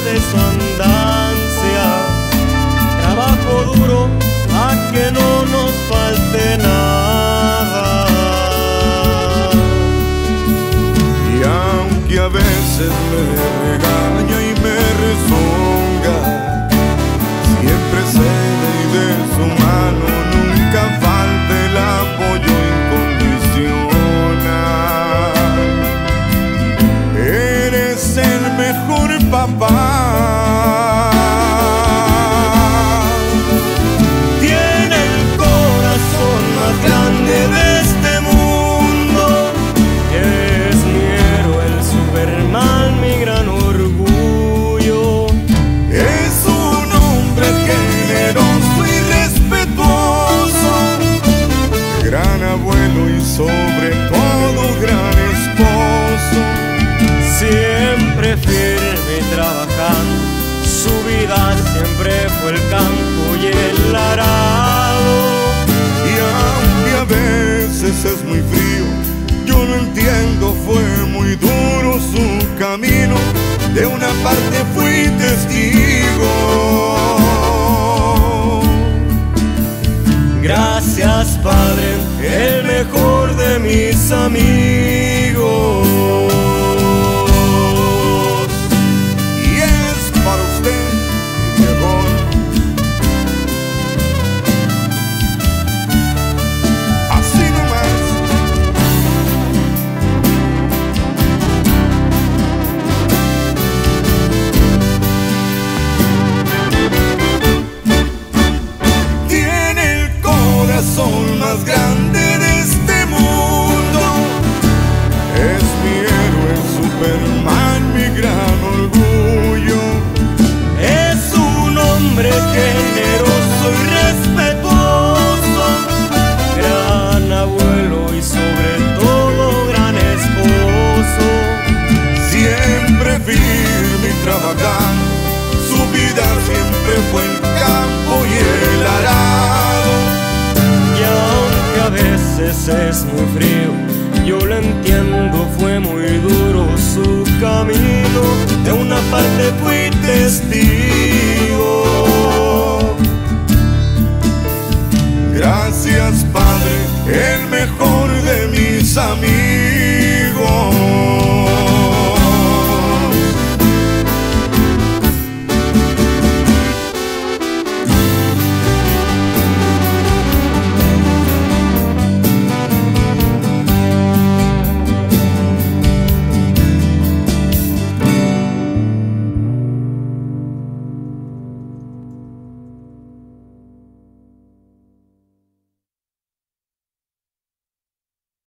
de su andancia. Trabajo duro a que no nos falte nada. Y aunque a veces me regaña y me rezonga, siempre cede y de su mano nunca falta el apoyo incondicional. Eres el mejor papá. Tiene el corazón más grande de este mundo. Es mi héroe, el Superman, mi gran orgullo. Es un hombre generoso y respetuoso, gran abuelo y sobre todo gran esposo. Siempre firme y trabajando, su vida siempre fue el campo y el arado. Y aunque a veces es muy frío, yo lo entiendo, fue muy duro su camino. De una parte fui testigo. Gracias, Padre, el mejor de mis amigos. Y es para usted, mi amor. Así nomás. Tiene el corazón más grande de este mundo. Es mi héroe, el Superman, mi gran orgullo. Es un hombre generoso y respetuoso, gran abuelo y sobre todo gran esposo. Siempre firme y trabajando, su vida siempre fue el campo y el arado. Y aunque a veces es muy frío, yo lo entiendo, fue muy duro su camino. De una parte fui testigo. Gracias, Padre, el mejor de mis amigos.